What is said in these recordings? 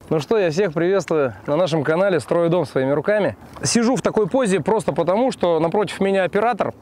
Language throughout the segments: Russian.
Ну что, я всех приветствую на нашем канале «Строю дом своими руками». Сижу в такой позе просто потому, что напротив меня оператор.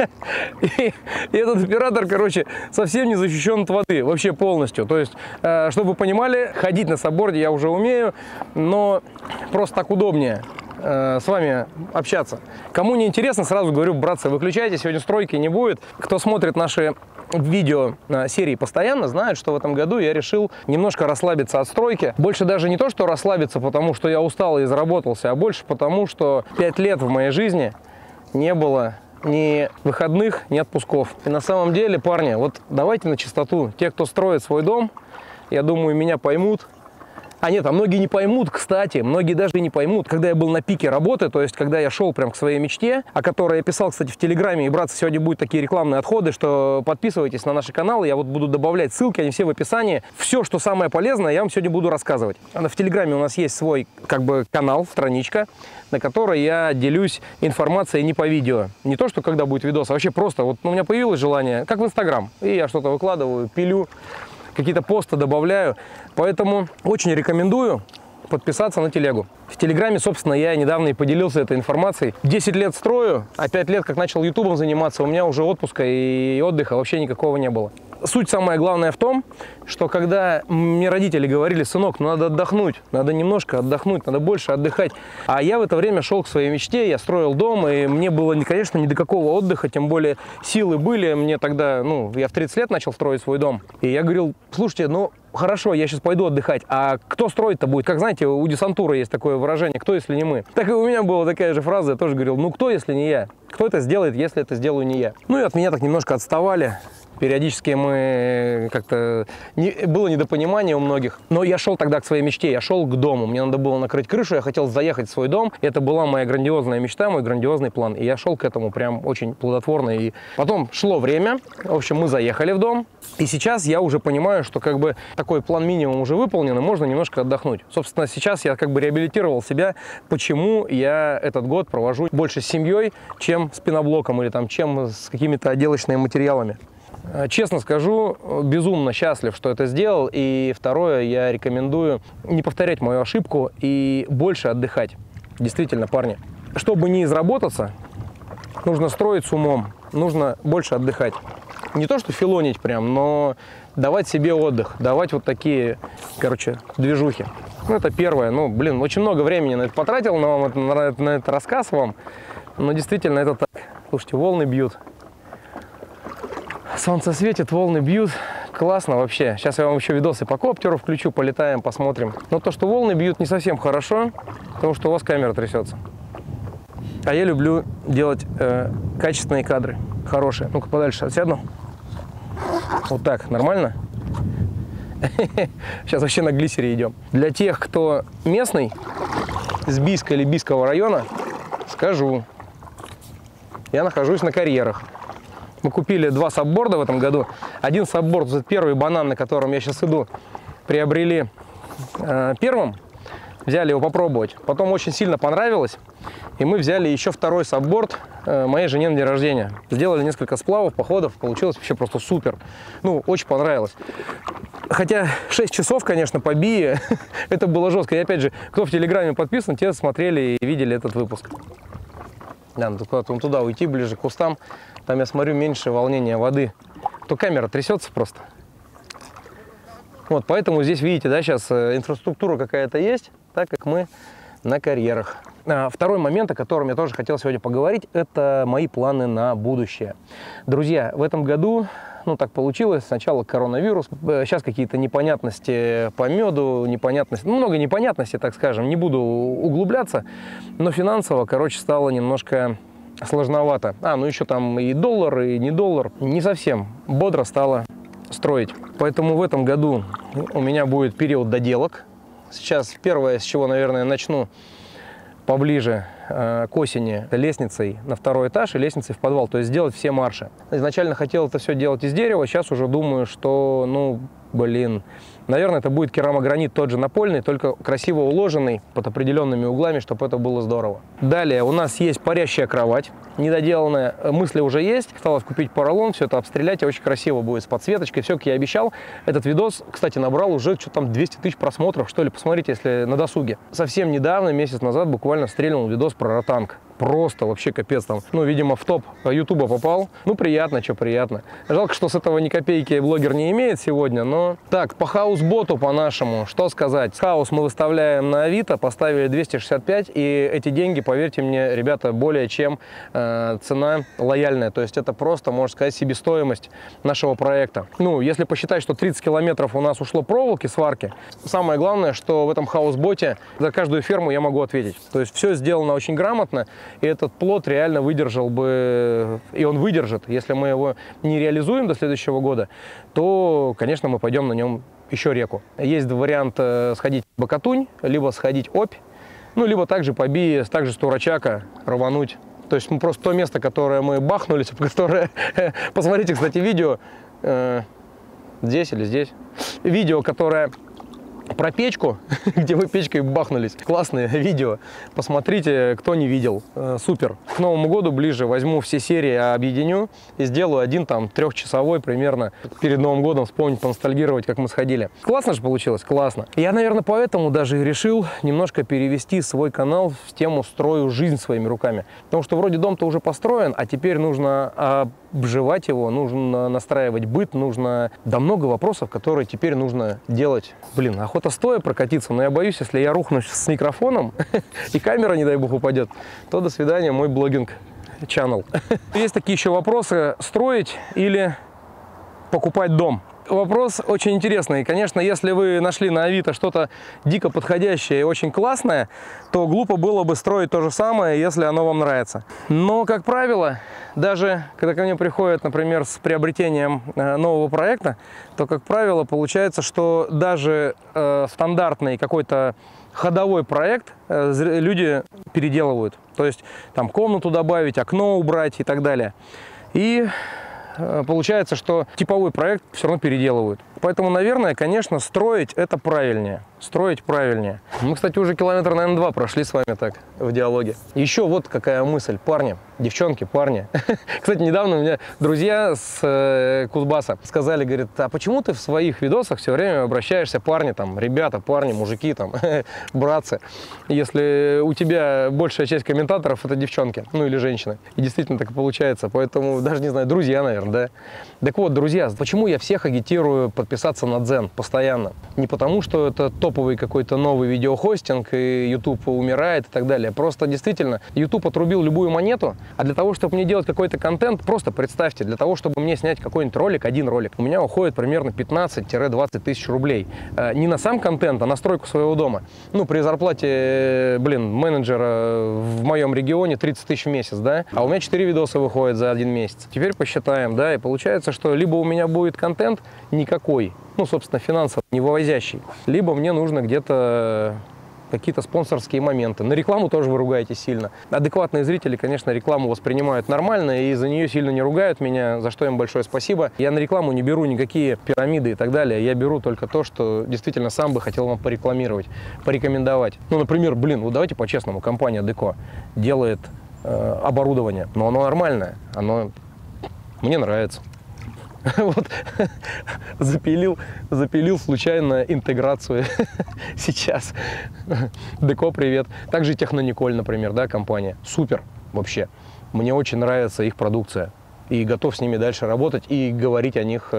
И этот оператор, короче, совсем не защищен от воды, вообще полностью. То есть, чтобы вы понимали, ходить на сабборде я уже умею, но просто так удобнее с вами общаться. Кому не интересно, сразу говорю, братцы, выключайте, сегодня стройки не будет. Кто смотрит наши видео серии постоянно, знают, что в этом году я решил немножко расслабиться от стройки. Больше даже не то, что расслабиться, потому что я устал и заработался, а больше потому, что 5 лет в моей жизни не было ни выходных, ни отпусков. И на самом деле, парни, вот давайте на чистоту. Те, кто строит свой дом, я думаю, меня поймут. А нет, а многие не поймут, кстати, многие даже не поймут, когда я был на пике работы, то есть когда я шел прям к своей мечте, о которой я писал, кстати, в Телеграме, и, братцы, сегодня будут такие рекламные отходы, что подписывайтесь на наши каналы, я вот буду добавлять ссылки, они все в описании. Все, что самое полезное, я вам сегодня буду рассказывать. В Телеграме у нас есть свой, канал, страничка, на которой я делюсь информацией не по видео. Не то, что когда будет видос, а вообще просто, вот у меня появилось желание, как в Инстаграм, и я что-то выкладываю, пилю, какие-то посты добавляю, поэтому очень рекомендую подписаться на телегу. В Телеграме, собственно, я недавно и поделился этой информацией. 10 лет строю, а 5 лет, как начал ютубом заниматься, у меня уже отпуска и отдыха вообще никакого не было. Суть самая главная в том, что когда мне родители говорили: сынок, ну надо отдохнуть, надо немножко отдохнуть, надо больше отдыхать. А я в это время шел к своей мечте, я строил дом, и мне было, конечно, ни до какого отдыха, тем более силы были. Мне тогда, я в 30 лет начал строить свой дом. И я говорил: слушайте, хорошо, я сейчас пойду отдыхать, а кто строить-то будет? Как знаете, у десантуры есть такое выражение: кто, если не мы? Так и у меня была такая же фраза, я тоже говорил: кто, если не я? Кто это сделает, если это сделаю не я? Ну и от меня так немножко отставали. Периодически мы было недопонимание у многих. Но я шел тогда к своей мечте, я шел к дому. Мне надо было накрыть крышу, я хотел заехать в свой дом. Это была моя грандиозная мечта, мой грандиозный план. И я шел к этому прям очень плодотворно. И потом шло время, в общем, мы заехали в дом. И сейчас я уже понимаю, что такой план минимум уже выполнен, и можно немножко отдохнуть. Собственно, сейчас я реабилитировал себя, почему я этот год провожу больше с семьей, чем с пеноблоком или чем с какими-то отделочными материалами. Честно скажу, безумно счастлив, что это сделал. И второе, я рекомендую не повторять мою ошибку и больше отдыхать. Действительно, парни, чтобы не изработаться, нужно строить с умом, нужно больше отдыхать. Не то, что филонить прям, но давать себе отдых, давать вот такие, движухи. Это первое. Очень много времени на это потратил, на этот рассказ вам. Но действительно, это так. Слушайте, волны бьют. Солнце светит, волны бьют. Классно вообще. Сейчас я вам еще видосы по коптеру включу, полетаем, посмотрим. Но то, что волны бьют, не совсем хорошо, потому что у вас камера трясется. А я люблю делать качественные кадры, хорошие. Ну-ка подальше отсяду. Вот так, нормально? Сейчас вообще на глиссере идем. Для тех, кто местный, с Бийска или Бийского района, скажу. Я нахожусь на карьерах. Мы купили 2 сабборда в этом году. Один сабборд, это первый банан, на котором я сейчас иду, приобрели первым. Взяли его попробовать. Потом очень сильно понравилось. И мы взяли еще второй сабборд моей жене на день рождения. Сделали несколько сплавов, походов. Получилось вообще просто супер. Очень понравилось. Хотя 6 часов, конечно, по Бии, это было жестко. И опять же, кто в Телеграме подписан, те смотрели и видели этот выпуск. Да, надо куда-то туда уйти, ближе к кустам. Там, я смотрю, меньше волнения воды. То камера трясется просто. Вот, поэтому здесь, видите, да, сейчас инфраструктура какая-то есть, так как мы на карьерах. Второй момент, о котором я тоже хотел сегодня поговорить, это мои планы на будущее. Друзья, в этом году, так получилось, сначала коронавирус, сейчас какие-то непонятности по меду, много непонятностей, так скажем, не буду углубляться, но финансово, стало немножко сложновато. Еще там и доллар, и не доллар. Не совсем бодро стало строить. Поэтому в этом году у меня будет период доделок. Сейчас первое, с чего, наверное, начну поближе к осени, лестницей на 2-й этаж и лестницей в подвал. То есть сделать все марши. Изначально хотел это все делать из дерева. Сейчас уже думаю, что блин, наверное, это будет керамогранит тот же напольный, только красиво уложенный под определенными углами, чтобы это было здорово. Далее у нас есть парящая кровать, недоделанная. Мысли уже есть. Осталось купить поролон, все это обстрелять, и очень красиво будет с подсветочкой. Все, как я обещал. Этот видос, кстати, набрал уже что-то там 200 тысяч просмотров, что ли. Посмотрите, если на досуге. Совсем недавно, месяц назад, буквально стрельнул видос про ротанг. Просто вообще капец там. Ну, видимо, в топ ютуба попал. Ну, приятно, что приятно. Жалко, что с этого ни копейки блогер не имеет сегодня, но... Так, по хаус-боту по-нашему, что сказать. Хаус мы выставляем на Авито, поставили 265, и эти деньги, поверьте мне, ребята, более чем цена лояльная. То есть это просто, можно сказать, себестоимость нашего проекта. Ну, если посчитать, что 30 километров у нас ушло проволоки, сварки, самое главное, что в этом хаус-боте за каждую ферму я могу ответить. То есть все сделано очень грамотно. И этот плот реально выдержал бы, и он выдержит. Если мы его не реализуем до следующего года, то, конечно, мы пойдем на нем еще реку. Есть вариант сходить в Бакатунь, либо сходить Обь, ну, либо также по Бии, также с Турачака рвануть. То есть просто то место, которое мы бахнулись, которое... Посмотрите, кстати, видео здесь или здесь. Видео, которое... про печку, где вы печкой бахнулись. Классное видео. Посмотрите, кто не видел. Супер. К Новому году ближе возьму все серии, объединю и сделаю один там 3-часовой примерно. Перед Новым годом вспомнить, поностальгировать, как мы сходили. Классно же получилось? Классно. Я, наверное, поэтому даже и решил немножко перевести свой канал в тему «Строю жизнь своими руками». Потому что вроде дом-то уже построен, а теперь нужно обживать его, нужно настраивать быт, нужно... Да много вопросов, которые теперь нужно делать. Блин, охота стоя прокатиться, но я боюсь, если я рухну с микрофоном и камера, не дай бог, упадет, то до свидания, мой блогинг-чаннел. Есть такие еще вопросы: строить или покупать дом? Вопрос очень интересный. Конечно, если вы нашли на Авито что-то дико подходящее и очень классное, то глупо было бы строить то же самое, если оно вам нравится. Но, как правило, даже когда ко мне приходят, например, с приобретением нового проекта, то, как правило, получается, что даже стандартный какой-то ходовой проект люди переделывают. То есть там комнату добавить, окно убрать и так далее. И получается, что типовой проект все равно переделывают. Поэтому, наверное, конечно, строить это правильнее. Строить правильнее. Мы, кстати, уже километр, наверное, 2 прошли с вами так в диалоге. Еще вот какая мысль. Парни, девчонки, парни. Кстати, недавно у меня друзья с Кузбасса сказали, говорят, а почему ты в своих видосах все время обращаешься парни, там, ребята, парни, мужики, там, братцы, если у тебя большая часть комментаторов это девчонки, ну или женщины. И действительно так и получается. Поэтому даже, не знаю, друзья, наверное, да. Так вот, друзья, почему я всех агитирую подписаться на Дзен постоянно? Не потому, что это топовый какой-то новый видеохостинг, и YouTube умирает и так далее. Просто действительно, YouTube отрубил любую монету, а для того, чтобы мне делать какой-то контент, просто представьте, для того, чтобы мне снять какой-нибудь ролик, один ролик, у меня уходит примерно 15-20 тысяч рублей. Не на сам контент, а на стройку своего дома. Ну, при зарплате, блин, менеджера в моем регионе 30 тысяч в месяц, да? А у меня 4 видоса выходят за 1 месяц. Теперь посчитаем, да, и получается, что либо у меня будет контент никакой, ну, собственно, финансово не вывозящий, либо мне нужно где-то какие-то спонсорские моменты. На рекламу тоже вы ругаетесь сильно. Адекватные зрители, конечно, рекламу воспринимают нормально и за нее сильно не ругают меня, за что им большое спасибо. Я на рекламу не беру никакие пирамиды и так далее. Я беру только то, что действительно сам бы хотел вам порекламировать, порекомендовать. Ну, например, блин, вот давайте по-честному, компания Деко делает оборудование, но оно нормальное, оно мне нравится. Вот запилил случайно интеграцию сейчас. Деко, привет. Также Технониколь, например, да, компания. Супер вообще. Мне очень нравится их продукция. И готов с ними дальше работать и говорить о них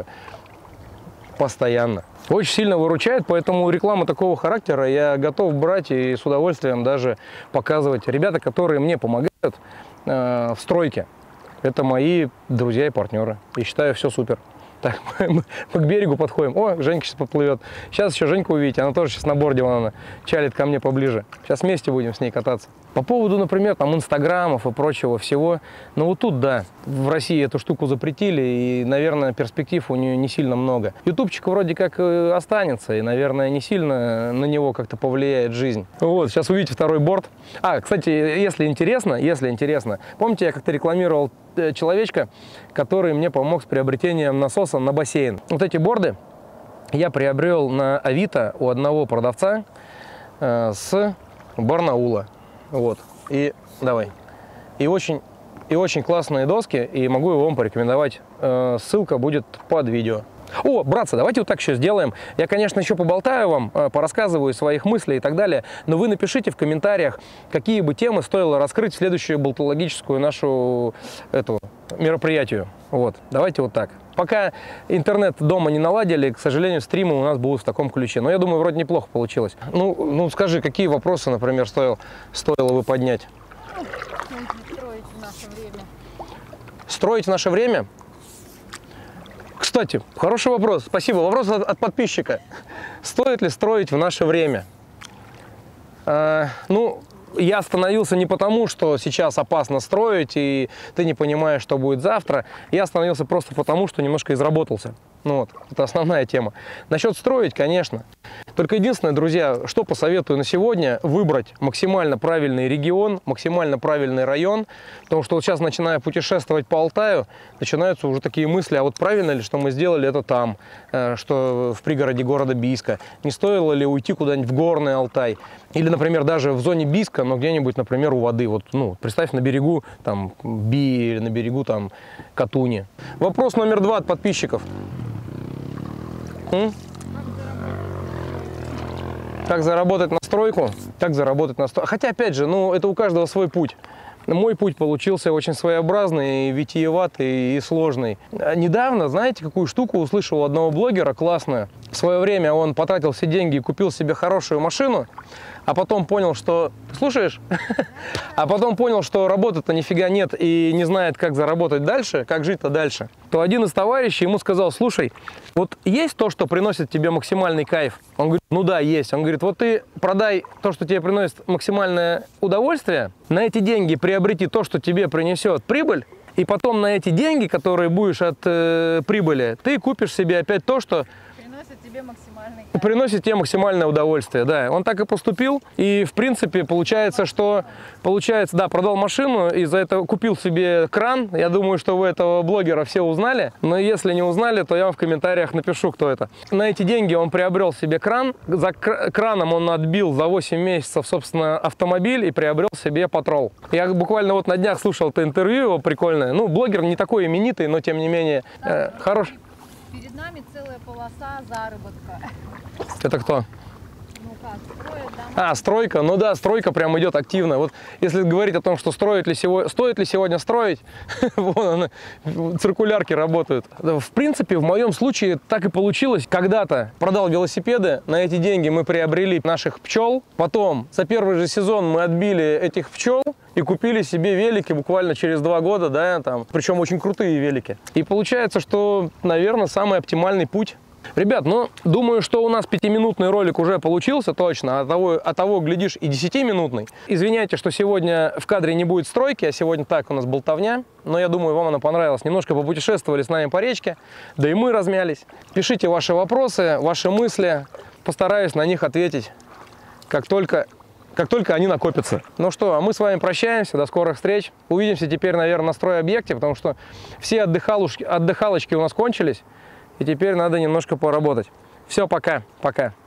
постоянно. Очень сильно выручает, поэтому реклама такого характера я готов брать и с удовольствием даже показывать. Ребята, которые мне помогают в стройке, это мои друзья и партнеры. И считаю, все супер. Так, мы к берегу подходим. О, Женька сейчас подплывет. Сейчас еще Женьку увидите. Она тоже сейчас на борде, она чалит ко мне поближе. Сейчас вместе будем с ней кататься. По поводу, например, там инстаграмов и прочего всего. Ну вот тут, да, в России эту штуку запретили. И, наверное, перспектив у нее не сильно много. Ютубчик вроде как останется. И, наверное, не сильно на него как-то повлияет жизнь. Вот, сейчас увидите второй борт. Кстати, если интересно. Помните, я как-то рекламировал человечка, который мне помог с приобретением насоса на бассейн. Вот эти борды, я приобрел на Авито у одного продавца с Барнаула. Вот. И давай. И очень классные доски, и могу его вам порекомендовать. Ссылка будет под видео. О, братцы, давайте вот так еще сделаем. Я, конечно, еще поболтаю вам, порассказываю своих мыслей и так далее, но вы напишите в комментариях, какие бы темы стоило раскрыть в следующую болтологическую нашу мероприятию. Вот, давайте вот так. Пока интернет дома не наладили, к сожалению, стримы у нас будут в таком ключе. Но я думаю, вроде неплохо получилось. Ну скажи, какие вопросы, например, стоило бы поднять? Строить в наше время. Строить в наше время? Кстати, хороший вопрос. Спасибо. Вопрос от подписчика. Стоит ли строить в наше время? Я остановился не потому, что сейчас опасно строить, и ты не понимаешь, что будет завтра. Я остановился просто потому, что немножко изработался. Это основная тема. Насчет строить, конечно. Только единственное, друзья, что посоветую на сегодня, выбрать максимально правильный регион, максимально правильный район, потому что вот сейчас, начиная путешествовать по Алтаю, начинаются уже такие мысли, а вот правильно ли, что мы сделали это там, что в пригороде города Бийска, не стоило ли уйти куда-нибудь в горный Алтай, или, например, даже в зоне Бийска, но где-нибудь, например, у воды, представь, на берегу там Би или на берегу там Катуни. Вопрос номер 2 от подписчиков. Как заработать на стройку? Как заработать на стройку? Хотя, опять же, это у каждого свой путь. Мой путь получился очень своеобразный, и витиеватый, и сложный. Недавно, знаете, какую штуку услышал у одного блогера классную? В свое время он потратил все деньги и купил себе хорошую машину, а потом понял, что... Слушаешь? А потом понял, что работы-то нифига нет и не знает, как заработать дальше, как жить-то дальше. То один из товарищей ему сказал: слушай, вот есть то, что приносит тебе максимальный кайф? Он говорит: ну да, есть. Он говорит: вот ты продай то, что тебе приносит максимальное удовольствие, на эти деньги приобрети то, что тебе принесет прибыль, и потом на эти деньги, которые будешь от прибыли, ты купишь себе опять то, что приносит тебе максимальное удовольствие. Да, он так и поступил. И, в принципе, получается, да, продал машину и за это купил себе кран. Я думаю, что вы этого блогера все узнали. Но если не узнали, то я вам в комментариях напишу, кто это. На эти деньги он приобрел себе кран. За краном он отбил за 8 месяцев, собственно, автомобиль и приобрел себе патрол. Я буквально вот на днях слушал это интервью его прикольное. Блогер не такой именитый, но тем не менее хороший. Перед нами целая полоса заработка. Это кто? Строят дома. Стройка. Ну да, стройка прям идет активно. Вот если говорить о том, что стоит ли сегодня строить, вон циркулярки работают. В принципе, в моем случае так и получилось. Когда-то продал велосипеды, на эти деньги мы приобрели наших пчел. Потом за первый же сезон мы отбили этих пчел и купили себе велики буквально через 2 года, да, причем очень крутые велики. И получается, что, наверное, самый оптимальный путь. Ребят, думаю, что у нас 5-минутный ролик уже получился точно, а того, глядишь, и 10-минутный. Извиняйте, что сегодня в кадре не будет стройки, а сегодня так у нас болтовня. Но я думаю, вам она понравилась. Немножко попутешествовали с нами по речке, да и мы размялись. Пишите ваши вопросы, ваши мысли. Постараюсь на них ответить, как только они накопятся. Ну что, а мы с вами прощаемся, до скорых встреч. Увидимся теперь, наверное, на стройобъекте, потому что все отдыхалочки у нас кончились. И теперь надо немножко поработать. Все, пока.